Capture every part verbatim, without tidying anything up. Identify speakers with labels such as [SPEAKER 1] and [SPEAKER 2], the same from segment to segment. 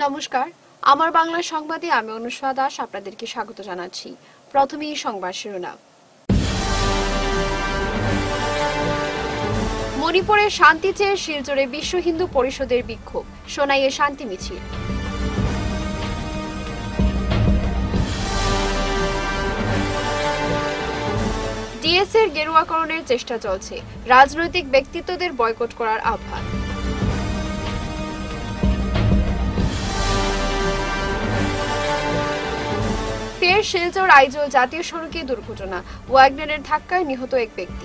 [SPEAKER 1] নমস্কার, আমার বাংলা সংবাদে আমি অনুষ্কা দাস আপনাদেরকে স্বাগত জানাচ্ছি। প্রথমেই সংবাদ শিরোনাম। মণিপুরে শান্তি চেয়ে শিলচরে বিশ্ব হিন্দু পরিষদের বিক্ষোভ, সোনাইয়ে শান্তি মিছিল। ডিএস এর গেরুয়াকরণের চেষ্টা চলছে, রাজনৈতিক ব্যক্তিত্বদের বয়কট করার আহ্বান। ফের শিলচর আইজল জাতীয় সড়কে দুর্ঘটনা, ওয়াগনারের ধাক্কায় নিহত এক ব্যক্তি।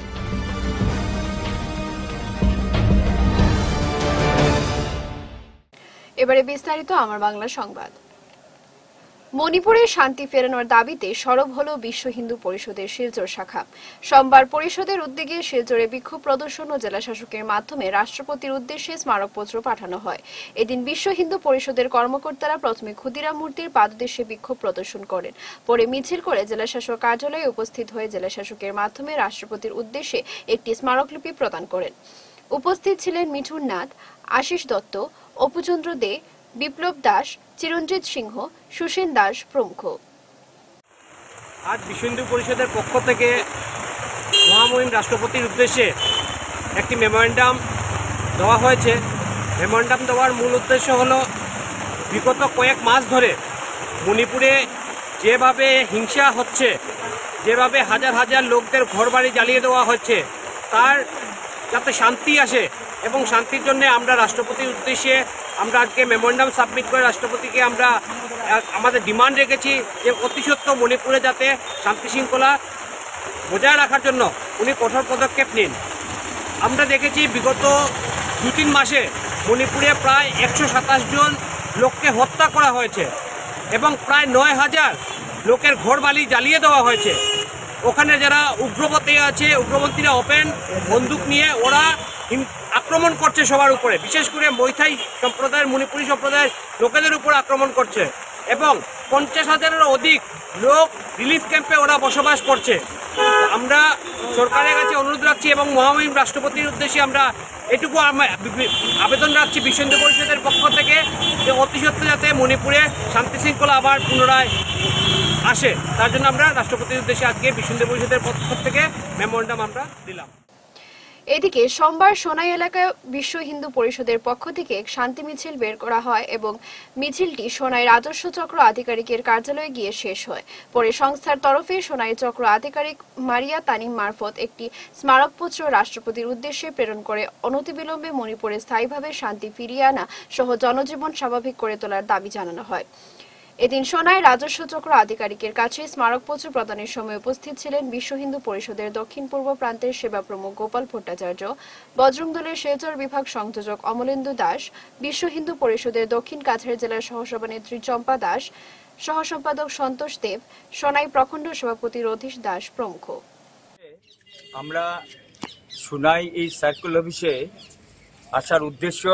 [SPEAKER 1] এবারে বিস্তারিত আমার বাংলা সংবাদ। মণিপুরে শান্তি ফেরানোর দাবিতে সরব হল বিশ্ব হিন্দু পরিষদের শিলচর শাখা। সোমবার পরিষদের উদ্যোগে শিলচরে বিক্ষোভ প্রদর্শন ও জেলাশাসকের মাধ্যমে রাষ্ট্রপতির উদ্দেশ্যে স্মারকপত্র পাঠানো হয়। এদিন বিশ্ব হিন্দু পরিষদের কর্মকর্তারা প্রথমে ক্ষুদিরাম মূর্তির পাদদেশে বিক্ষোভ প্রদর্শন করেন, পরে মিছিল করে জেলাশাসক কার্যালয়ে উপস্থিত হয়ে জেলাশাসকের মাধ্যমে রাষ্ট্রপতির উদ্দেশ্যে একটি স্মারকলিপি প্রদান করেন। উপস্থিত ছিলেন মিঠুন নাথ, আশিস দত্ত, অপুচন্দ্র দে, বিপ্লব দাস, চিরঞ্জিত সিংহ, সুসেন দাস প্রমুখ।
[SPEAKER 2] আজ বিশ্ব হিন্দু পরিষদের পক্ষ থেকে মহামহিম রাষ্ট্রপতির উদ্দেশ্যে একটি মেমোরেন্ডাম দেওয়া হয়েছে। মেমোরেন্ডাম দেওয়ার মূল উদ্দেশ্য হলো বিগত কয়েক মাস ধরে মণিপুরে যেভাবে হিংসা হচ্ছে, যেভাবে হাজার হাজার লোকদের ঘরবাড়ি জ্বালিয়ে দেওয়া হচ্ছে, তার যাতে শান্তি আসে এবং শান্তির জন্য আমরা রাষ্ট্রপতির উদ্দেশ্যে আমরা আজকে মেমোরেন্ডাম সাবমিট করে রাষ্ট্রপতিকে আমরা আমাদের ডিমান্ড রেখেছি যে অতি সত্ত্বর মণিপুরে যাতে শান্তি শৃঙ্খলা বজায় রাখার জন্য উনি কঠোর পদক্ষেপ নিন। আমরা দেখেছি বিগত দু তিন মাসে মণিপুরে প্রায় একশো সাতাশ জন লোককে হত্যা করা হয়েছে এবং প্রায় নয় হাজার লোকের ঘরবাড়ি জ্বালিয়ে দেওয়া হয়েছে। ওখানে যারা উগ্রপন্থী আছে, উগ্রপন্থীরা ওপেন বন্দুক নিয়ে ওরা আক্রমণ করছে সবার উপরে, বিশেষ করে মৈথাই সম্প্রদায়ের, মণিপুরী সম্প্রদায়ের লোকেদের উপর আক্রমণ করছে এবং পঞ্চাশ হাজারেরও অধিক লোক রিলিফ ক্যাম্পে ওরা বসবাস করছে। আমরা সরকারের কাছে অনুরোধ রাখছি এবং মহামহিম রাষ্ট্রপতির উদ্দেশ্যে আমরা এটুকু আবেদন রাখছি বিশ্ব হিন্দু পরিষদের পক্ষ থেকে যে অতি সত্ত্বর যাতে মণিপুরে শান্তি শৃঙ্খলা আবার পুনরায় আসে, তার জন্য আমরা রাষ্ট্রপতির উদ্দেশ্যে আজকে বিশ্ব হিন্দু পরিষদের পক্ষ থেকে মেমোরেন্ডাম আমরা দিলাম।
[SPEAKER 1] এদিকে সোমবার সোনাই এলাকায় বিশ্ব হিন্দু পরিষদের পক্ষ থেকে এক শান্তি মিছিল বের করা হয় এবং মিছিলটি সোনাই রাজস্ব চক্র আধিকারিকের কার্যালয়ে গিয়ে শেষ হয়। পরে সংস্থার তরফে সোনাই চক্র আধিকারিক মারিয়া তানিম মারফত একটি স্মারকপত্র রাষ্ট্রপতির উদ্দেশ্যে প্রেরণ করে অনতিবিলম্বে মণিপুরে স্থায়ীভাবে শান্তি ফিরিয়ে আনা সহ জনজীবন স্বাভাবিক করে তোলার দাবি জানানো হয়। এদিন সোনাই রাজস্ব চক্র আধিকারিকের কাছে স্মারকপত্র প্রদানের সময় উপস্থিত ছিলেন বিশ্ব হিন্দু পরিষদের দক্ষিণ পূর্ব প্রান্তের সেবা প্রমুখ গোপাল ভট্টাচার্য, বজরং দলের শিলচর বিভাগ সংযোজক অমলেন্দু দাস, বিশ্ব হিন্দু পরিষদের দক্ষিণ কাছাড় জেলার সহসভানেত্রী চম্পা দাস, সহসম্পাদক সন্তোষ দেব, সোনাই প্রখণ্ড সভাপতি রথীশ দাস প্রমুখ।
[SPEAKER 3] আমরা সোনাই এই সার্কেল অফিসে আসার উদ্দেশ্য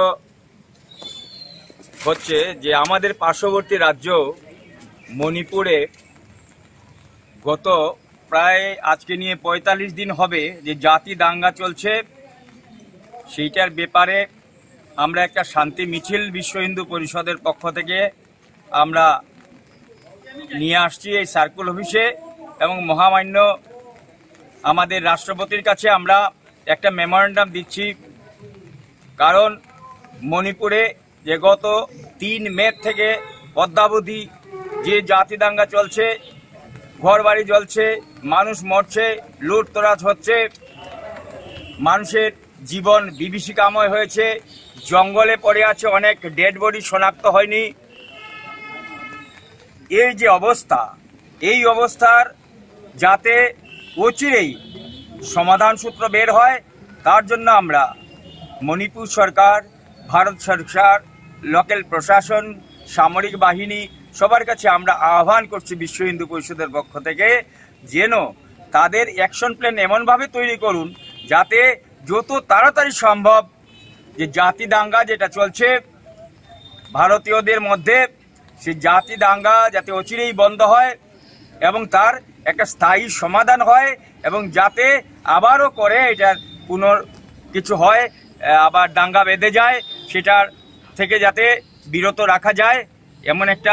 [SPEAKER 3] হচ্ছে যে আমাদের পার্শ্ববর্তী রাজ্য মণিপুরে গত প্রায় আজকে নিয়ে পঁয়তাল্লিশ দিন হবে যে জাতি দাঙ্গা চলছে, সেইটার ব্যাপারে আমরা একটা শান্তি মিছিল বিশ্ব হিন্দু পরিষদের পক্ষ থেকে আমরা নিয়ে আসছি এই সার্কেল অফিসে এবং মহামান্য আমাদের রাষ্ট্রপতির কাছে আমরা একটা মেমোরেন্ডাম দিচ্ছি। কারণ মণিপুরে যে গত তিন মে থেকে অদ্যাবধি যে জাতি দাঙ্গা চলছে, ঘর বাড়ি জ্বলছে, মানুষ মরছে, লুটতরাজ হচ্ছে, মানুষের জীবন বিভীষিকাময় হয়েছে, জঙ্গলে পড়ে আছে, অনেক ডেড বডি শনাক্ত হয়নি। এই যে অবস্থা, এই অবস্থার যাতে অচিরেই সমাধান সূত্র বের হয়, তার জন্য আমরা মণিপুর সরকার, ভারত সরকার, লোকাল প্রশাসন, সামরিক বাহিনী সবার কাছে আমরা আহ্বান করছি বিশ্ব হিন্দু পরিষদের পক্ষ থেকে যেন তাদের অ্যাকশন প্ল্যান এমনভাবে তৈরি করুন যাতে যত তাড়াতাড়ি সম্ভব যে জাতি দাঙ্গা যেটা চলছে ভারতীয়দের মধ্যে, সেই জাতি দাঙ্গা যাতে অচিরেই বন্ধ হয় এবং তার একটা স্থায়ী সমাধান হয় এবং যাতে আবারও করে এটার পুনর কিছু হয়, আবার দাঙ্গা বেঁধে যায়, সেটার থেকে যাতে বিরত রাখা যায় এমন একটা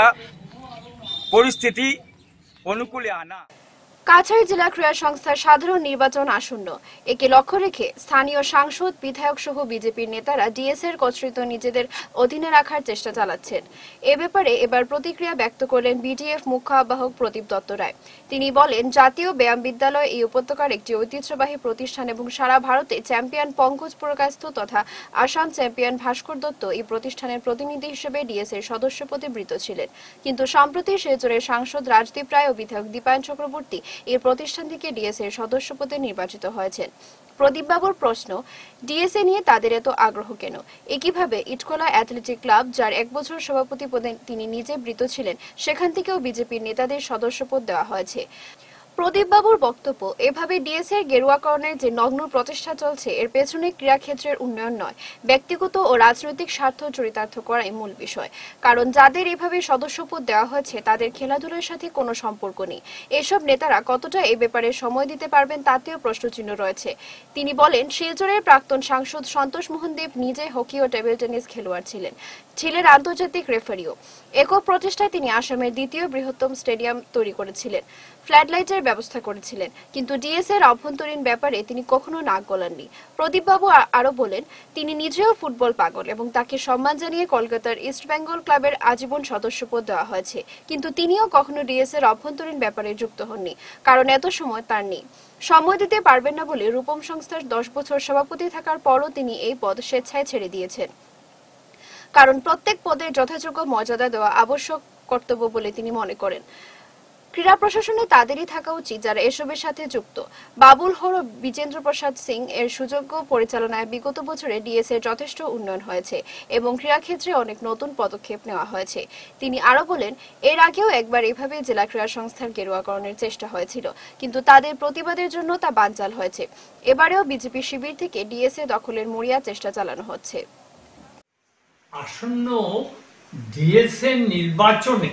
[SPEAKER 3] পরিস্থিতি অনুকূলে আনা।
[SPEAKER 1] কাছাড় জেলা ক্রীড়া সংস্থার সাধারণ নির্বাচন আসন্ন, একে লক্ষ্য রেখে স্থানীয় সাংসদ, বিধায়ক সহ বিজেপির নেতারা ডিএস এর কর্তৃত্ব নিজেদের অধীনে রাখার চেষ্টা চালাচ্ছেন। এ ব্যাপারে এবার প্রতিক্রিয়া ব্যক্ত করলেন বিডিএফ মুখ্য আহ্বায়ক প্রদীপ দত্ত রায়। তিনি বলেন, জাতীয় ব্যায়াম বিদ্যালয় এই উপত্যকার একটি ঐতিহ্যবাহী প্রতিষ্ঠান এবং সারা ভারতে চ্যাম্পিয়ন পঙ্কজ পুরকায়স্থ তথা আসাম চ্যাম্পিয়ন ভাস্কর দত্ত এই প্রতিষ্ঠানের প্রতিনিধি হিসেবে ডিএস এর সদস্যপদে বৃত ছিলেন। কিন্তু সম্প্রতি শিলচরের সাংসদ রাজদীপ রায় ও বিধায়ক দীপায়ন চক্রবর্তী এই প্রতিষ্ঠান থেকে ডিএস এর সদস্য পদে নির্বাচিত হয়েছেন। প্রদীপবাবুর প্রশ্ন, ডিএসএ নিয়ে তাদের এত আগ্রহ কেন? একইভাবে ইটকোলা অ্যাথলেটিক ক্লাব, যার এক বছর সভাপতি পদে তিনি নিজে বৃত ছিলেন, সেখান থেকেও বিজেপির নেতাদের সদস্যপদ দেওয়া হয়েছে। প্রদীপবাবুর বক্তব্য, এভাবে ডিএস এর গেরুয়াকরণের যে নগ্ন প্রচেষ্টা চলছে, এর পেছনে ক্রীড়াক্ষেত্রের উন্নয়ন নয়, ব্যক্তিগত ও রাজনৈতিক স্বার্থ চরিতার্থ করাই মূল বিষয়। কারণ যাদের এভাবে সদস্যপদ দেওয়া হয়েছে তাদের খেলাধুলার সাথে কোনো সম্পর্ক নেই। এসব নেতারা কতটা এ ব্যাপারে সময় দিতে পারবেন তাতেও প্রশ্নচিহ্ন রয়েছে। তিনি বলেন, শিলচরের প্রাক্তন সাংসদ সন্তোষ মোহন দেব নিজে হকি ও টেবিল টেনিস খেলোয়াড় ছিলেন, ছিলেন আন্তর্জাতিক রেফারিও। একক প্রচেষ্টায় তিনি আসামের দ্বিতীয় বৃহত্তম স্টেডিয়াম তৈরি করেছিলেন, ফ্লাডলাইটের ব্যবস্থা করেছিলেন, কিন্তু ডিএস এর অভ্যন্তরীণ ব্যাপারে তিনি কখনো নাক গলাননি। প্রদীপবাবু আরো বলেন, তিনি নিজেও ফুটবল পাগল এবং তাকে সম্মান জানিয়ে কলকাতার ইস্ট বেঙ্গল ক্লাবের আজীবন সদস্যপদ দেওয়া হয়েছে, কিন্তু তিনিও কখনো ডিএস এর অভ্যন্তরীণ ব্যাপারে যুক্ত হননি, কারণ এত সময় তার নেই। সময় দিতে পারবেন না বলে রূপম সংস্থার দশ বছর সভাপতি থাকার পরও তিনি এই পদ স্বেচ্ছায় ছেড়ে দিয়েছেন, কারণ প্রত্যেক পদের যথাযোগ্য মর্যাদা দেওয়া আবশ্যক কর্তব্য বলে তিনি মনে করেন। ক্রীড়া প্রশাসনে তাদেরই থাকা উচিত যারা এসবের সাথে যুক্ত। বাবুল হর ও বিজেন্দ্র প্রসাদ সিং এর সুযোগ্য পরিচালনায় বিগত বছরে ডিএস এর যথেষ্ট উন্নয়ন হয়েছে এবং ক্রীড়াক্ষেত্রে অনেক নতুন পদক্ষেপ নেওয়া হয়েছে। তিনি আরো বলেন, এর আগেও একবার এভাবে জেলা ক্রীড়া সংস্থার গেরুয়াকরণের চেষ্টা হয়েছিল, কিন্তু তাদের প্রতিবাদের জন্য তা বানচাল হয়েছে। এবারেও বিজেপি শিবির থেকে ডিএস এ দখলের মরিয়া চেষ্টা চালানো হচ্ছে।
[SPEAKER 4] আসন্ন ডিএস এ নির্বাচনে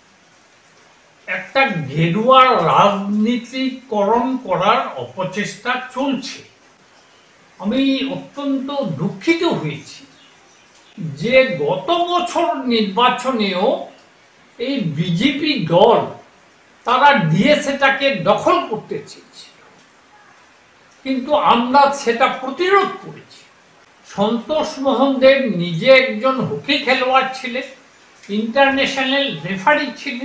[SPEAKER 4] একটা গেরুয়া রাজনীতিকরণ করার অপচেষ্টা চলছে। আমি অত্যন্ত দুঃখিত হয়েছি যে গত বছর নির্বাচনেও এই বিজেপি দল তারা ডিএসএটাকে দখল করতে চেয়েছিল, কিন্তু আমরা সেটা প্রতিরোধ করেছি। সন্তোষ মোহন দেব নিজে একজন হকি খেলোয়াড় ছিলেন, ইন্টারন্যাশনাল রেফারি ছিলেন,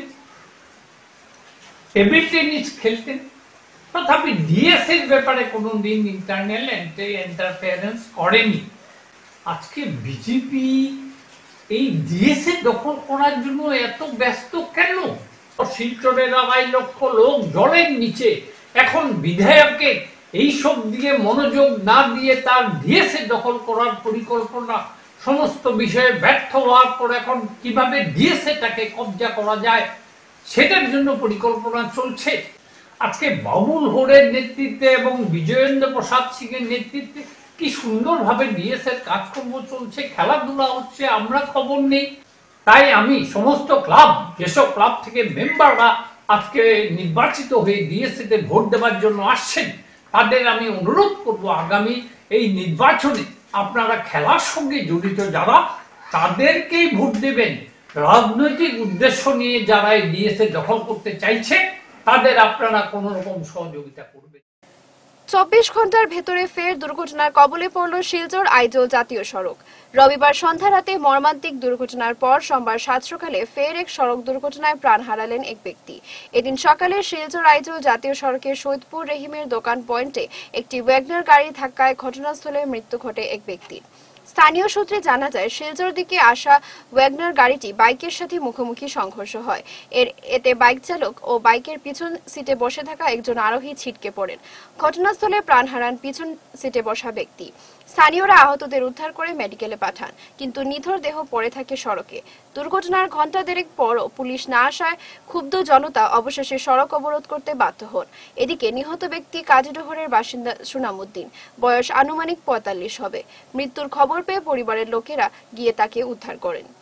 [SPEAKER 4] টেবিল টেনিস খেলতেন, তথাপি ডিএস এর ব্যাপারে কোনোদিন ইন্টারনাল ইন্টারফারেন্স করেনি। আজকে বিজেপি এই ডিএস এ দখল করার জন্য এত ব্যস্ত কেন? শিলচরের আড়াই লক্ষ লোক জলের নিচে, এখন বিধায়ককে এইসব দিয়ে মনোযোগ না দিয়ে তার ডিএস এ দখল করার পরিকল্পনা সমস্ত বিষয়ে ব্যর্থ হওয়ার পর এখন কিভাবে ডিএস এটাকে কবজা করা যায় সেটার জন্য পরিকল্পনা চলছে। আজকে বাবুল হোরের নেতৃত্বে এবং বিজয়েন্দ্র প্রসাদ সিং এর নেতৃত্বে কি সুন্দরভাবে ডিএস এর কাজকর্ম চলছে, খেলাধুলা হচ্ছে, আমরা খবর নেই। তাই আমি সমস্ত ক্লাব, যেসব ক্লাব থেকে মেম্বাররা আজকে নির্বাচিত হয়ে ডিএস তে ভোট দেওয়ার জন্য আসছেন, তাদের আমি অনুরোধ করব, আগামী এই নির্বাচনে আপনারা খেলার সঙ্গে জড়িত যারা, তাদেরকেই ভোট দেবেন। রাজনৈতিক উদ্দেশ্য নিয়ে যারা এই ডিএস এ দখল করতে চাইছে তাদের আপনারা কোন রকম সহযোগিতা করবেন।
[SPEAKER 1] চব্বিশ ঘন্টার ভেতরে ফের দুর্ঘটনার কবলে পড়ল শিলচর আইজল জাতীয় সড়ক। রবিবার সন্ধ্যা রাতে মর্মান্তিক দুর্ঘটনার পর সোমবার সাত সকালে ফের এক সড়ক দুর্ঘটনায় প্রাণ হারালেন এক ব্যক্তি। এদিন সকালে শিলচর আইজল জাতীয় সড়কের সৈয়দপুর রহিমের দোকান পয়েন্টে একটি ওয়াগনার গাড়ি ধাক্কায় ঘটনাস্থলে মৃত্যু ঘটে এক ব্যক্তির। স্থানীয় সূত্রে জানা যায়, শিলচর দিকে আসা ওয়াগনার গাড়িটি বাইকের সাথে মুখোমুখি সংঘর্ষ হয়। এর এতে বাইক চালক ও বাইকের পিছন সিটে বসে থাকা একজন আরোহী ছিটকে পড়েন। ঘটনাস্থলে প্রাণ হারান পিছন সিটে বসা ব্যক্তি। স্থানীয়রা আহতদের উদ্ধার করে মেডিকেলে পাঠান, কিন্তু নিথর দেহ পড়ে থাকে সড়কে। দুর্ঘটনার ঘণ্টা দেড়েক পরও পুলিশ না আসায় ক্ষুব্ধ জনতা অবশেষে সড়ক অবরোধ করতে বাধ্য হন। এদিকে নিহত ব্যক্তি কাজীডোহরের বাসিন্দা সুনামউদ্দিন, বয়স আনুমানিক পঁয়তাল্লিশ হবে। মৃত্যুর খবর পেয়ে পরিবারের লোকেরা গিয়ে তাকে উদ্ধার করেন।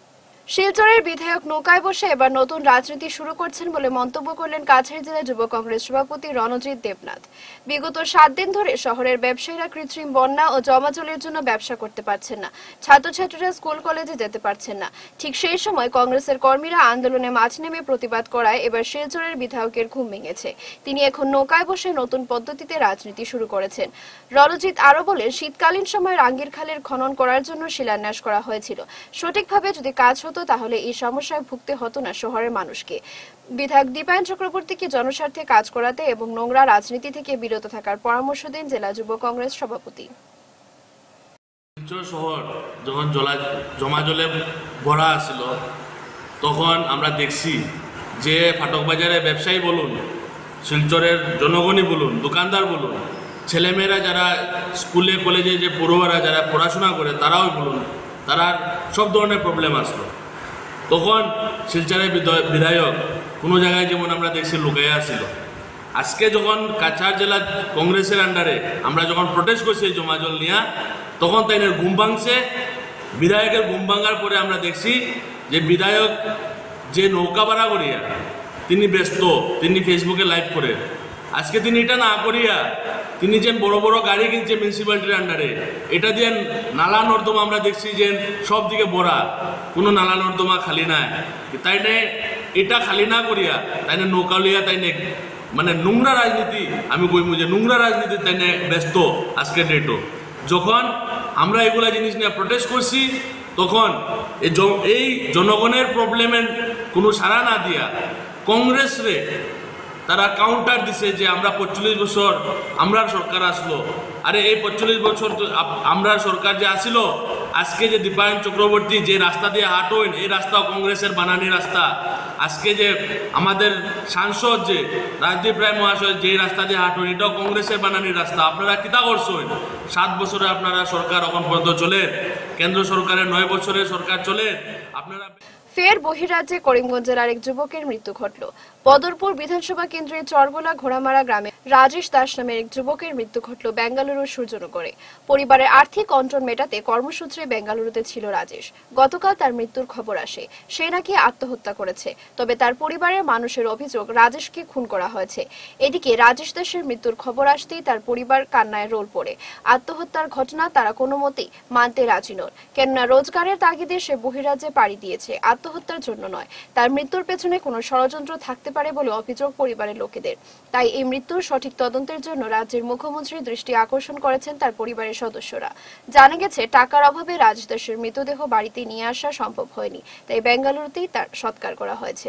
[SPEAKER 1] শিলচরের বিধায়ক নৌকায় বসে এবার নতুন রাজনীতি শুরু করছেন বলে মন্তব্য করলেন কাছাড় জেলা যুব কংগ্রেস সভাপতি রণজিৎ দেবনাথ। বিগত সাত দিন ধরে শহরের ব্যবসায়ীরা কৃত্রিম বন্যা ও জমাজলের জন্য ব্যবসা করতে পারছেন না, ছাত্রছাত্রীরা স্কুল কলেজে যেতে পারছেন না। ঠিক সেই সময় কংগ্রেসের কর্মীরা আন্দোলনে মাঝ নেমে প্রতিবাদ করায় এবার শিলচরের বিধায়কের ঘুম ভেঙেছে। তিনি এখন নৌকায় বসে নতুন পদ্ধতিতে রাজনীতি শুরু করেছেন। রণজিৎ আরো বলেন, শীতকালীন সময় রাঙ্গির খালের খনন করার জন্য শিলান্যাস করা হয়েছিল। সঠিকভাবে যদি কাজ হতো তাহলে এই সমস্যায় ভুগতে হতো না শহরের মানুষকে। বিধায়ক দীপায়ন চক্রবর্তীকে জনস্বার্থে কাজ করাতে এবং নোংরা রাজনীতি থেকে বিরত থাকার পরামর্শ দেন জেলা যুব কংগ্রেস সভাপতি।
[SPEAKER 5] শিলচর শহর যখন জমা জলে ভরা আসছিল তখন আমরা দেখছি যে ফাটক বাজারে ব্যবসায়ী বলুন, শিলচরের জনগণই বলুন, দোকানদার বলুন, ছেলেমেয়েরা যারা স্কুলে কলেজে যে পড়ুয়ারা যারা পড়াশোনা করে তারাও বলুন, তারা সব ধরনের প্রবলেম আসলো। তখন শিলচরের বিধায়ক কোনো জায়গায় যেমন আমরা দেখছি লুকাইয়া আসছিল। আজকে যখন কাছাড় জেলা কংগ্রেসের আন্ডারে আমরা যখন প্রোটেস্ট করছি জমা জল নিয়ে, তখন তাই ঘুম ভাঙছে। বিধায়কের ঘুম ভাঙার পরে আমরা দেখছি যে বিধায়ক যে নৌকা ভাড়া করিয়া তিনি ব্যস্ত, তিনি ফেসবুকে লাইভ করে। আজকে তিনি এটা না করিয়া তিনি যে বড় বড় গাড়ি কিনছে মিউনিসিপ্যালিটির আন্ডারে, এটা দিয়ে নালা নর্দমা আমরা দেখছি যে সব দিকে ভরা, কোনো নালা নর্দমা খালি নাই। তাই নে এটা খালি না করিয়া তাই না নৌকা লিয়া তাই নে মানে নোংরা রাজনীতি, আমি কইমু যে নোংরা রাজনীতি তাই নে ব্যস্ত আজকের ডেটও। যখন আমরা এগুলা জিনিস নিয়ে প্রোটেস্ট করছি তখন এই জনগণের প্রবলেমের কোনো সাড়া না দিয়া কংগ্রেস রে তারা কাউন্টার দিছে যে আমরা পঁয়তাল্লিশ বছর আমরা সরকার আসলো। আরে এই পঁয়তাল্লিশ বছর আমরা সরকার যে আসিল, আজকে যে দীপায়ন চক্রবর্তী যে রাস্তা দিয়ে হাঁটোন, এই রাস্তাও কংগ্রেসের বানানি রাস্তা। আজকে যে আমাদের সাংসদ যে রাজদীপ রায় মহাশয় যে রাস্তা দিয়ে হাঁটোন, এটাও কংগ্রেসের বানানি রাস্তা। আপনারা কিতা করছেন? সাত বছরে আপনারা সরকার এখন পর্যন্ত চলে, কেন্দ্র সরকারের নয় বছরের সরকার চলে। আপনারা
[SPEAKER 1] ফের বহিরাজ্যে করিমগঞ্জের আরেক যুবকের মৃত্যু ঘটল। বদরপুর বিধানসভা কেন্দ্রের চরগোলা ঘোড়ামারা গ্রামে রাজেশ দাস নামের এক যুবকের মৃত্যু ঘটল বেঙ্গালুরুর সূর্যনগরে। পরিবারের আর্থিক অনটন মেটাতে কর্মসূত্রে বেঙ্গালুরুতে ছিল রাজেশ। গতকাল তার মৃত্যুর খবর আসে। সে নাকি আত্মহত্যা করেছে, তবে তার পরিবারের মানুষের অভিযোগ রাজেশকে খুন করা হয়েছে। এদিকে রাজেশ দাসের মৃত্যুর খবর আসতেই তার পরিবার কান্নায় রোল পড়ে। আত্মহত্যার ঘটনা তারা কোনো মতেই মানতে রাজি নন, কেননা রোজগারের তাগিদে সে বহিরাজ্যে পাড়ি দিয়েছে, আত্মহত্যার জন্য নয়। তার মৃত্যুর পেছনে কোনো ষড়যন্ত্র থাকতে পারে বলে অভিযোগ পরিবারের লোকেদের। তাই এই মৃত্যুর সঠিক তদন্তের জন্য রাজ্যের মুখ্যমন্ত্রীর দৃষ্টি আকর্ষণ করেছেন তার পরিবারের সদস্যরা। জানা গেছে টাকার অভাবে রাজেশ দাসের মৃতদেহ বাড়িতে নিয়ে আসা সম্ভব হয়নি, তাই বেঙ্গালুরুতেই তার সৎকার করা হয়েছে।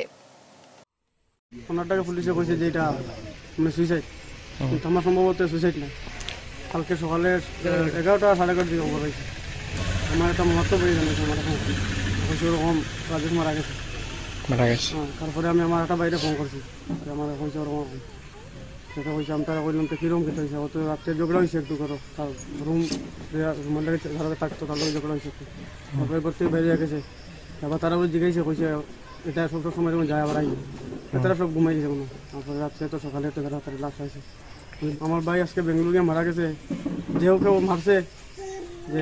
[SPEAKER 6] ওনারটাকে পুলিশে কইছে যে এটা মানে সুইসাইড, কিন্তু আমার সম্ভবত সুইসাইড না। কালকে সকালে এগারোটা সাড়ে এগারোটার দিকে খবর পাইছে। আমার একটা মহত্ব বই জানিয়েছে আমার এখন ওরকম রাজেশ মারা গেছে মারা গেছে হ্যাঁ। তারপরে আমি আমার একটা বাইরে ফোন করছি, আমার কইছে ওরকম সেটা কইছে। আমি তারা কইলাম তো কীরকম খেতে হয়েছে, অত রাত্রে ঝগড়া হয়েছে একটু করো, তার রুম রুমের ঘরে থাকতো, তার লোক ঝগড়া হয়েছে একটু। তারপরে করতে বেরিয়ে গেছে। এবার তারা ওই জিজ্ঞাসা কইছে এটা সব সময় যখন যায় আবার আই, তারা সব ঘুমাই গেছে মনে। তারপরে রাত্রে তো সকালে একটু তাড়াতাড়ি লাশ হয়েছে। আমার ভাই আজকে বেঙ্গালুরু গিয়ে মারা গেছে। যে হোক মারছে যে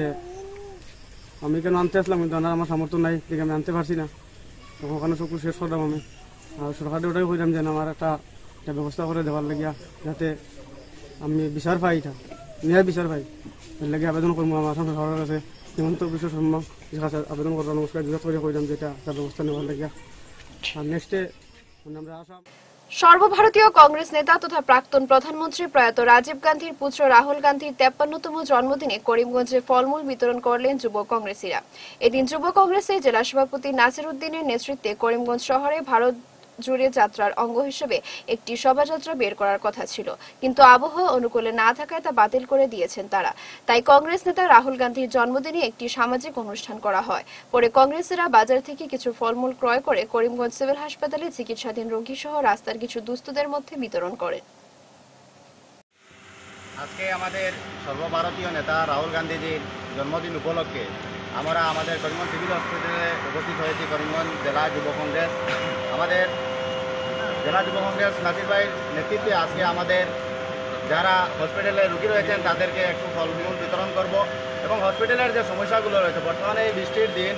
[SPEAKER 6] আমি কেন আনতে আসলাম, কিন্তু আনার আমার সামর্থ্য নাই, ঠিক আমি আনতে পারছি না। তখন ওখানে সব শেষ করলাম আমি। আর সরকারে ওটাই কইলাম যে আমার একটা একটা ব্যবস্থা করে দেওয়ার লাগিয়া, যাতে আমি বিচার পাই, এটা ন্যায় বিচার পাই। এর লাগে আবেদন করবো আমার আসাম সরকারের কাছে, হিমন্ত বিশ্ব শর্মা কাছে আবেদন করবো, নমস্কার বিরোধ করে কইলাম যে এটা একটা ব্যবস্থা নেওয়ার লাগিয়া। আর নেক্সটে আমরা আসাম
[SPEAKER 1] সর্বভারতীয় কংগ্রেস নেতা তথা প্রাক্তন প্রধানমন্ত্রী প্রয়াত রাজীব গান্ধীর পুত্র রাহুল গান্ধীর তেপ্পান্নতম জন্মদিনে করিমগঞ্জে ফলমূল বিতরণ করলেন যুব কংগ্রেসীরা। এদিন যুব কংগ্রেসের জেলা সভাপতি নাসির উদ্দিনের নেতৃত্বে করিমগঞ্জ শহরে ভারত জুড়ে যাত্রার অঙ্গ হিসেবে একটি শোভাযাত্রা বের করার কথা ছিল, কিন্তু আবহাওয়া অনুকূলে না থাকায় তা বাতিল করে দিয়েছেন তারা। তাই কংগ্রেস নেতা রাহুল গান্ধীর জন্মদিনে একটি সামাজিক অনুষ্ঠান করা হয়। পরে কংগ্রেসীরা বাজার থেকে কিছু ফলমূল ক্রয় করে করিমগঞ্জ সিভিল হাসপাতালে চিকিৎসাধীন রোগী সহ রাস্তার কিছু দুস্থদের মধ্যে বিতরণ করেন।
[SPEAKER 7] আজকে আমাদের সর্বভারতীয় নেতা রাহুল গান্ধীজির জন্মদিন উপলক্ষে আমরা আমাদের করিমগঞ্জ সিভিল হসপিটালে উপস্থিত হয়েছি। করিমগঞ্জ জেলা যুব কংগ্রেস, আমাদের জেলা যুব কংগ্রেস নাসির ভাইয়ের নেতৃত্বে আজকে আমাদের যারা হসপিটালে রুগী রয়েছেন তাদেরকে একটু ফলমূল বিতরণ করব এবং হসপিটালের যে সমস্যাগুলো রয়েছে বর্তমানে এই বৃষ্টির দিন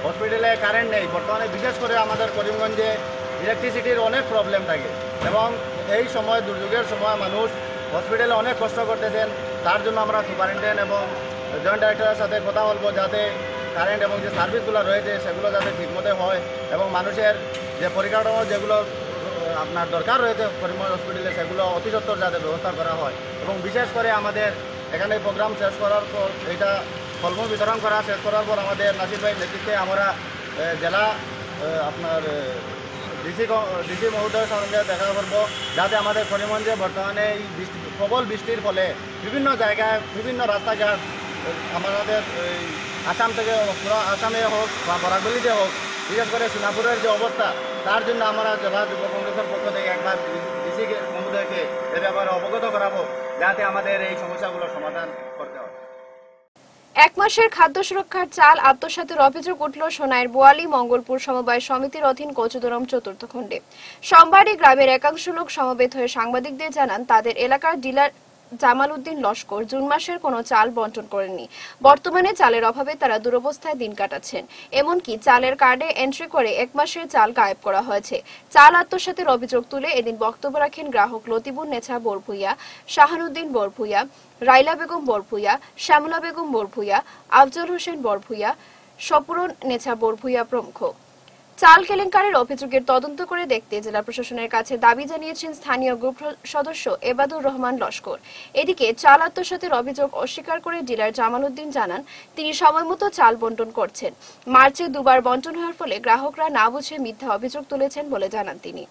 [SPEAKER 7] হসপিটালে কারেন্ট নেই। বর্তমানে বিশেষ করে আমাদের করিমগঞ্জে ইলেকট্রিসিটির অনেক প্রবলেম থাকে এবং এই সময় দুর্যোগের সময় মানুষ হসপিটালে অনেক কষ্ট করতেছেন। তার জন্য আমরা সুপারিনটেন্ডেন্ট এবং জয়েন্ট ডাইরেক্টরের সাথে কথা বলবো যাতে কারেন্ট এবং যে সার্ভিসগুলো রয়েছে সেগুলো যাতে ঠিকমতো হয় এবং মানুষের যে পরিকাঠামো যেগুলো আপনার দরকার রয়েছে করিমগঞ্জ হসপিটালে সেগুলো অতি সত্বর যাতে ব্যবস্থা করা হয় এবং বিশেষ করে আমাদের এখানে প্রোগ্রাম শেষ করার পর এটা ফলমূল বিতরণ করা শেষ করার পর আমাদের নাসির ভাই নেতৃত্বে আমরা জেলা আপনার ডিসি ডিসি মহোদয়ের সঙ্গে দেখা করবো যাতে আমাদের করিমগঞ্জে বর্তমানে এই বৃষ্টি প্রবল বৃষ্টির ফলে বিভিন্ন জায়গায় বিভিন্ন রাস্তাঘাট আমাদের আসাম থেকে পুরো আসামে হোক বা বরাকবলিতে হোক বিশেষ করে সোনাপুরের যে অবস্থা তার জন্য আমরা জেলা যুব কংগ্রেসের পক্ষ থেকে একবার ডিসি মহোদয়কে এ ব্যাপারে অবগত করাবো যাতে আমাদের এই সমস্যাগুলো সমাধান করতে হয়।
[SPEAKER 1] এক মাসের খাদ্য সুরক্ষার চাল আত্মসাতের অভিযোগ উঠল সোনাইয়ের বোয়ালি মঙ্গলপুর সমবায় সমিতির অধীন কচুদরম চতুর্থ খণ্ডে। সোমবারই গ্রামের একাংশ লোক সমবেত হয়ে সাংবাদিকদের জানান তাদের এলাকার ডিলার জামাল উদ্দিন লস্কর জুন মাসের কোনো চাল বন্টন করেননি। বর্তমানে চালের অভাবে তারা দুরবস্থায় দিন কাটাচ্ছেন। এমনকি চালের কার্ডে এন্ট্রি করে এক মাসের চাল গায়েব করা হয়েছে। চাল আত্মসাতের অভিযোগ তুলে এদিন বক্তব্য রাখেন গ্রাহক লতিবুন নেছা বরভুইয়া, শাহানুদ্দিন বরভুইয়া, রাইলা বেগম বরভুইয়া, শ্যামলা বেগম বরভুইয়া, আফজল হোসেন বরভুইয়া, সপুরন নেছা বরভুইয়া প্রমুখ। চাল কেলেঙ্কারির অভিযোগের তদন্ত করে দেখতে জেলা প্রশাসনের কাছে দাবি জানিয়েছেন স্থানীয় গ্রুপ সদস্য এবাদুর রহমান লস্কর। এদিকে চাল আত্মসাতের অভিযোগ অস্বীকার করে ডিলার জামাল উদ্দিন জানান তিনি সময়মতো চাল বন্টন করছেন। মার্চে দুবার বন্টন হওয়ার ফলে গ্রাহকরা না বুঝে মিথ্যা অভিযোগ তুলেছেন বলে জানান তিনি।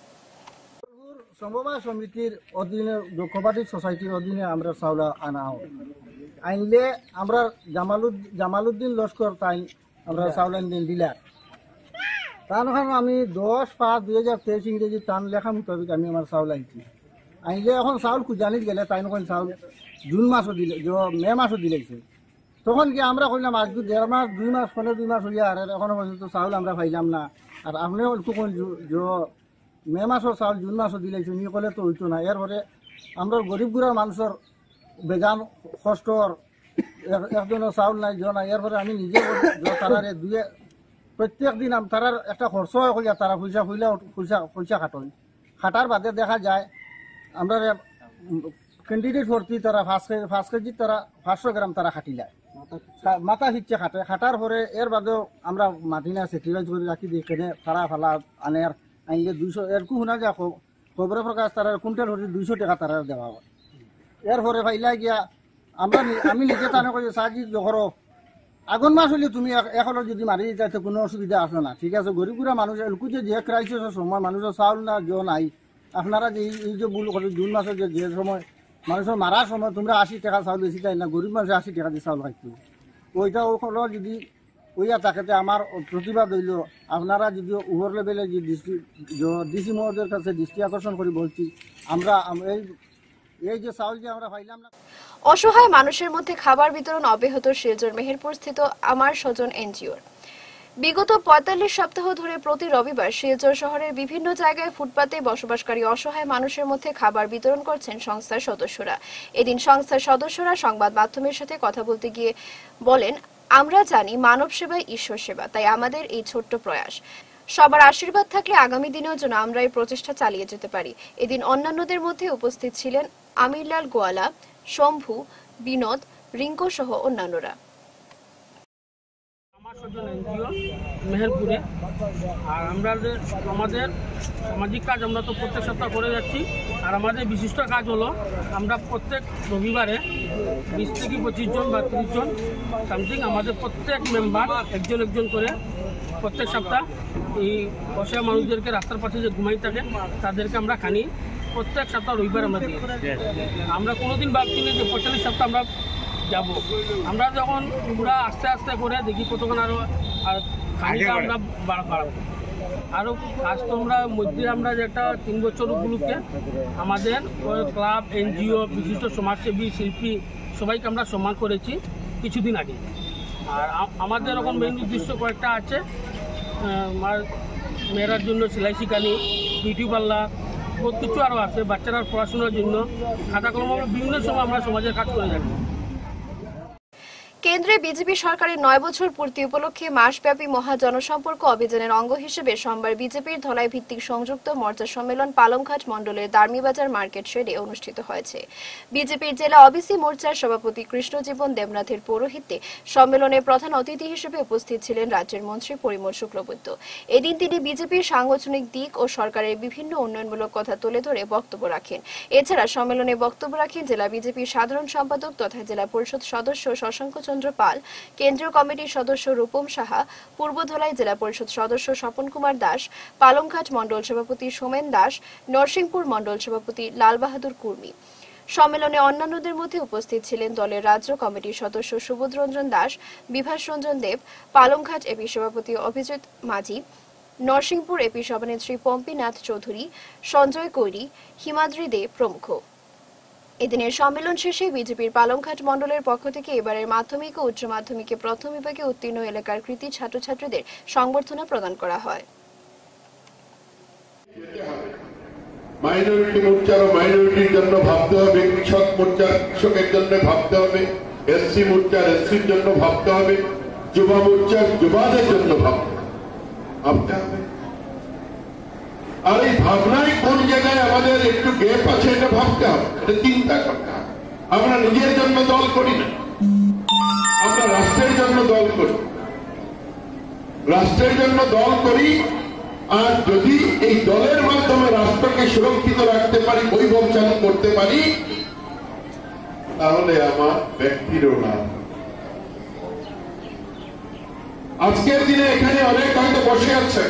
[SPEAKER 8] সমবায় সমিতির অধীনে কোঅপারেটিভ সোসাইটির অধীনে আমরা চাউল আনা আনলে আমরা জামালুদ জামালুদ্দিন লস্কর তাই আমরা চাউল আনদিন ডিলার তার আমি দশ পাঁচ দুই হাজার তেইশ ইংরেজি টান লেখা মোতাবেক আমি আমার চাউল আনছি আনলে এখন চাউল খুঁজানিত গেলে তাই নখন চাউল জুন মাসও দিলে মে মাসও দিলেছে তখন কি আমরা কইলাম আজ দেড় মাস দুই মাস পনেরো দুই মাস হইয়া আর এখনো পর্যন্ত চাউল আমরা পাইলাম না আর আপনিও একটু কোন মে মাসও চাউল জুন মাসও দিলেছে নিয়ে কলে তো হইতো না এরপরে আমরা গরিব গুড়ার মানুষের বেজান কষ্টর একজনের চাউল নাই জ নাই এরপরে আমি নিজে তারারে দুয়ে প্রত্যেক দিন তারার একটা খরচ হইয়া তারা পয়সা হইলে পয়সা পয়সা খাটন খাটার বাদে দেখা যায় আমরা ক্যান্ডিডেট ভর্তি তারা পাঁচ কেজি পাঁচ কেজি তারা পাঁচশো গ্রাম তারা খাটিলায় মাথা হিচ্ছে খাটে খাটার পরে এর বাদেও আমরা মাটি না সেক্রিফাইস করে রাখি দিই কেনে ফাড়া ফালা আনে আনলে দুইশো এরকম শোনা যায় খবরের প্রকাশ তারা কুইন্টাল হতে দুইশো টাকা তারা দেওয়া হয় এরপরে ফাইলা গিয়া আমরা আমি নিজে তানে কই সাজি জহরো আগুন মাস হলে তুমি এখন যদি মারি যাইতে কোনো অসুবিধা আসে না ঠিক আছে গরিব গুড়া মানুষ লুকুছে যে ক্রাইসিসের সময় মানুষের চাউল না জ নাই আপনারা যে এই যে ভুল করে জুন মাসে যে যে সময় মানুষের মারার সময় তোমরা আশি টাকা চাউল বেশি চাই না গরিব মানুষ আশি টাকা দিয়ে চাউল খাইতো ওইটা ওখানে যদি ওইয়া তাকে আমার প্রতিবাদ হইল আপনারা যদি ওভার লেভেলে যে দৃষ্টি ডিসি মহোদয়ের কাছে দৃষ্টি আকর্ষণ করে বলছি আমরা এই এই যে চাউল যে আমরা পাইলাম না।
[SPEAKER 1] অসহায় মানুষের মধ্যে খাবার বিতরণ অব্যাহত শিলচর মেহেরপুর স্থিত আমার স্বজন এনজিওর। বিগত পঁয়তাল্লিশ সপ্তাহ ধরে প্রতি রবিবার শিলচর শহরের বিভিন্ন জায়গায় ফুটপাতে বসবাসকারী অসহায় মানুষের মধ্যে খাবার বিতরণ করছেন সংস্থার সদস্যরা। এদিন সংস্থার সদস্যরা সংবাদ মাধ্যমের সাথে কথা বলতে গিয়ে বলেন, আমরা জানি মানব সেবাই ঈশ্বর সেবা, তাই আমাদের এই ছোট্ট প্রয়াস। সবার আশীর্বাদ থাকলে আগামী দিনেও যেন আমরা এই প্রচেষ্টা চালিয়ে যেতে পারি। এদিন অন্যান্যদের মধ্যে উপস্থিত ছিলেন আমিরলাল গোয়ালা, শম্ভু, বিনোদ, রিঙ্কু সহ অন্যান্যরা।
[SPEAKER 9] আমার স্বজন এনজিও মেহেরপুরে আর আমরা যে আমাদের সামাজিক কাজ আমরা তো প্রত্যেক সপ্তাহ করে যাচ্ছি আর আমাদের বিশিষ্ট কাজ হলো আমরা প্রত্যেক রবিবারে বিশ থেকে পঁচিশ জন বা ত্রিশ জন সামথিং আমাদের প্রত্যেক মেম্বার একজন একজন করে প্রত্যেক সপ্তাহ এই অসহায় মানুষদেরকে রাস্তার পাশে যে ঘুমাই থাকে তাদেরকে আমরা খানি প্রত্যেক সপ্তাহ রবিবার আমরা দিই। আমরা কোনোদিন ভাবছি না যে পঁয়তাল্লিশ সপ্তাহ আমরা যাব। আমরা যখন পুরা আস্তে আস্তে করে দেখি কতক্ষণ আরও আর খানিটা আমরা বাড়াবো আরও আজ তো আমরা মধ্যে আমরা যেটা তিন বছর উপলক্ষে আমাদের ক্লাব এনজিও বিশিষ্ট সমাজসেবী শিল্পী সবাইকে আমরা সম্মান করেছি কিছুদিন আগে। আর আমাদের এখন মেইন উদ্দেশ্য কয়েকটা আছে, মেয়েরার জন্য সেলাই শিখানি, বিউটি পার্লার, বহুত কিছু আরও আছে, বাচ্চারা পড়াশোনার জন্য খাতা কলম, বিভিন্ন সময় আমরা সমাজের কাজ করে যাচ্ছি।
[SPEAKER 1] কেন্দ্রে বিজেপি সরকারের নয় বছর পূর্তি উপলক্ষে মাসব্যাপী মহা জনসম্পর্ক অভিযানের অঙ্গ হিসেবে সোমবার বিজেপির ধলাই ভিত্তিক সংযুক্ত মর্চা সম্মেলন পালংঘাট মণ্ডলের দার্মিবাজার মার্কেট শেডে অনুষ্ঠিত হয়েছে। বিজেপির জেলা অবিসি মোর্চার সভাপতি কৃষ্ণজীবন দেবনাথের পৌরোহিত্যে সম্মেলনে প্রধান অতিথি হিসেবে উপস্থিত ছিলেন রাজ্যের মন্ত্রী পরিমল শুক্লবৈদ্য। এদিন তিনি বিজেপির সাংগঠনিক দিক ও সরকারের বিভিন্ন উন্নয়নমূলক কথা তুলে ধরে বক্তব্য রাখেন। এছাড়া সম্মেলনে বক্তব্য রাখেন জেলা বিজেপির সাধারণ সম্পাদক তথা জেলা পরিষদ সদস্য শশাঙ্ক চন্দ্র পাল, কেন্দ্রীয় কমিটির সদস্য রূপম সাহা, পূর্ব ধলাই জেলা পরিষদ সদস্য স্বপন কুমার দাস, পালংঘাট মণ্ডল সভাপতি সোমেন দাস, নরসিংপুর মণ্ডল সভাপতি লাল বাহাদুর কুর্মি। সম্মেলনে অন্যান্যদের মধ্যে উপস্থিত ছিলেন দলের রাজ্য কমিটির সদস্য সুবোধ রঞ্জন দাস, বিভাস রঞ্জন দেব, পালংঘাট এপি সভাপতি অভিজিৎ মাঝি, নরসিংপুর এপি সভানেত্রী পম্পীনাথ চৌধুরী, সঞ্জয় কৈরি, হিমাদ্রি দে প্রমুখ। এদিনের সম্মেলন শেষে বিজেপির পালংঘাট মণ্ডলের পক্ষ থেকে এবারের মাধ্যমিক ও উচ্চ মাধ্যমিকে প্রথম বিভাগে উত্তীর্ণ এলাকার কৃতি ছাত্রছাত্রীদের সংবর্ধনা প্রদান করা হয়।
[SPEAKER 10] মাইনরিটি মোর্চার মাইনরিটির জন্য ভাবতে হবে, কৃষক মোর্চার কৃষকের জন্য ভাবতে হবে, এসসি মোর্চার এসসির জন্য ভাবতে হবে, যুবা মোর্চার যুবাদের জন্য ভাবতে ভাবতে হবে। আর এই ভাবনায় কোন জায়গায় আমাদের একটু গ্যাপ আছে এটা ভাবতে হবে, এটা চিন্তা করতে হবে। আমরা নিজের জন্য দল করি না, আমরা রাষ্ট্রের জন্য দল করি, রাষ্ট্রের জন্য দল করি। আর যদি এই দলের মাধ্যমে রাষ্ট্রকে সুরক্ষিত রাখতে পারি, বৈভব চালু করতে পারি, তাহলে আমার ব্যক্তিরও না। আজকের দিনে এখানে অনেক হয়তো বসে আছে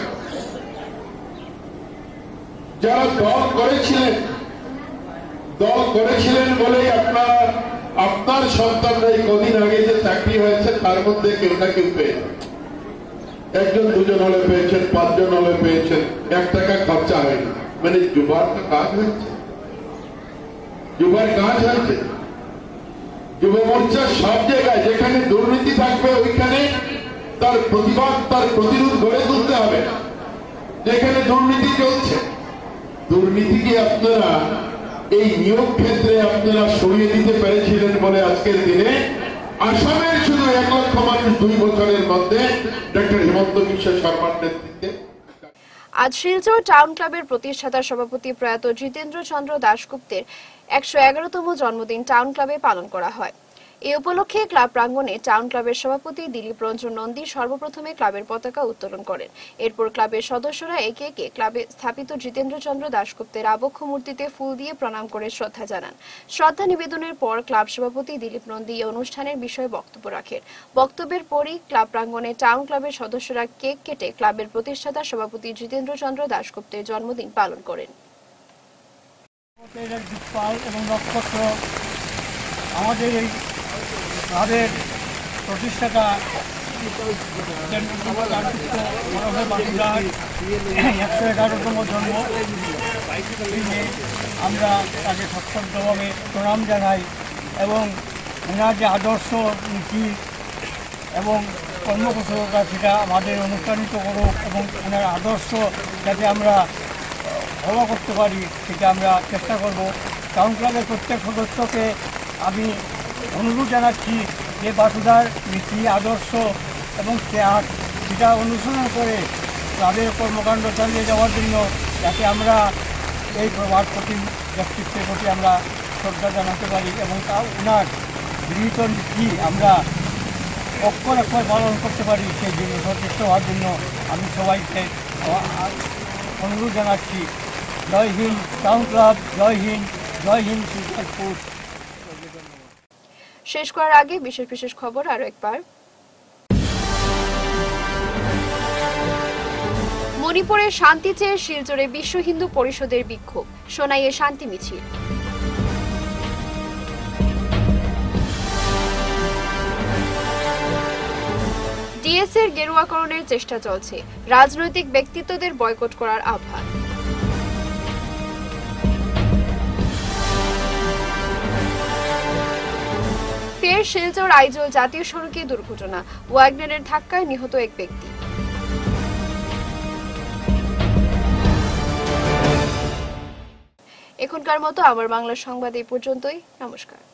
[SPEAKER 10] যারা দল করেছিলেন, দল করেছিলেন বলেই আপনার আপনার সন্তানরা এই কদিন আগে যে চাকরি হয়েছে তার মধ্যে কেউ না কেউ পেয়েছে। একজন দুজন হলে পেয়েছেন, পাঁচজন হলে পেয়েছেন, এক টাকা খরচা হয়নি। মানে যুবার তো কাজ হয়েছে, যুবার কাজ হয়েছে। যুব মোর্চার সব জায়গায় যেখানে দুর্নীতি থাকবে ওইখানে তার প্রতিবাদ, তার প্রতিরোধ গড়ে তুলতে হবে। যেখানে দুর্নীতি চলছে, দুর্নীতিকে আপনারা এই নিয়োগ ক্ষেত্রে আপনারা সরিয়ে দিতে পেরেছিলেন বলে আজকের দিনে আসামের শুধু এক লক্ষ মানুষ দুই বছরের মধ্যে ডক্টর হিমন্ত বিশ্ব শর্মার নেতৃত্বে।
[SPEAKER 1] আজ শিলচর টাউন ক্লাবের প্রতিষ্ঠাতা সভাপতি প্রয়াত জিতেন্দ্র চন্দ্র দাশগুপ্তের একশো এগারোতম জন্মদিন টাউন ক্লাবে পালন করা হয়। এই উপলক্ষে ক্লাব প্রাঙ্গণে টাউন ক্লাবের সভাপতি দিলীপ রঞ্জন নন্দী সর্বপ্রথমে ক্লাবের পতাকা উত্তোলন করেন। এরপর ক্লাবের সদস্যরা একে একে ক্লাবে স্থাপিত জিতেন্দ্র চন্দ্র দাশগুপ্তের আবক্ষ মূর্তিতে ফুল দিয়ে প্রণাম করে শ্রদ্ধা জানান। শ্রদ্ধা নিবেদনের পর ক্লাব সভাপতি দিলীপ নন্দী এই অনুষ্ঠানের বিষয়ে বক্তব্য রাখেন। বক্তব্যের পরই ক্লাব প্রাঙ্গণে টাউন ক্লাবের সদস্যরা কেক কেটে ক্লাবের প্রতিষ্ঠাতা সভাপতি জিতেন্দ্র চন্দ্র দাশগুপ্তের জন্মদিন পালন করেন।
[SPEAKER 8] এবং নক্ষত্র আমাদের এই ক্লাবের প্রতিষ্ঠাতা একশো এগারোতম জন্ম দিনে আমরা তাকে সত্যভাবে প্রণাম জানাই এবং ওনার যে আদর্শ নীতি এবং কর্মকুশলতা সেটা আমাদের অনুপ্রাণিত করুক এবং ওনার আদর্শ যাতে আমরা ফলো করতে পারি সেটা আমরা চেষ্টা করব। টাউন ক্লাবের প্রত্যেক সদস্যকে আমি অনুরোধ জানাচ্ছি যে বাসুদার নীতি আদর্শ এবং ত্যাগ সেটা অনুসরণ করে ক্লাবের কর্মকাণ্ড চালিয়ে যাওয়ার জন্য যাতে আমরা এই প্রভাব প্রতি ব্যক্তিত্বের প্রতি আমরা শ্রদ্ধা জানাতে পারি এবং তা ওনার গৃহীত নীতি আমরা অক্ষর অক্ষর পালন করতে পারি সেই জন্য সচেষ্ট হওয়ার জন্য আমি সবাইকে অনুরোধ জানাচ্ছি। জয় হিন্দ টাউন ক্লাব, জয় হিন্দ, জয় হিন্দ শিলচর।
[SPEAKER 1] শেষ করার আগে বিশেষ বিশেষ খবর আরো একবার। মণিপুরে শান্তি চেয়ে শিলচরে বিশ্ব হিন্দু পরিষদের বিক্ষোভ, সোনাইয়ে শান্তি মিছিল। ডিএস এর গেরুয়াকরণের চেষ্টা চলছে, রাজনৈতিক ব্যক্তিত্বদের বয়কট করার আহ্বান। ফের শিলচর আইজল জাতীয় সড়কে দুর্ঘটনা, ওয়াগনারের ধাক্কায় নিহত এক ব্যক্তি। এখনকার মতো আমার বাংলা সংবাদ এই পর্যন্তই। নমস্কার।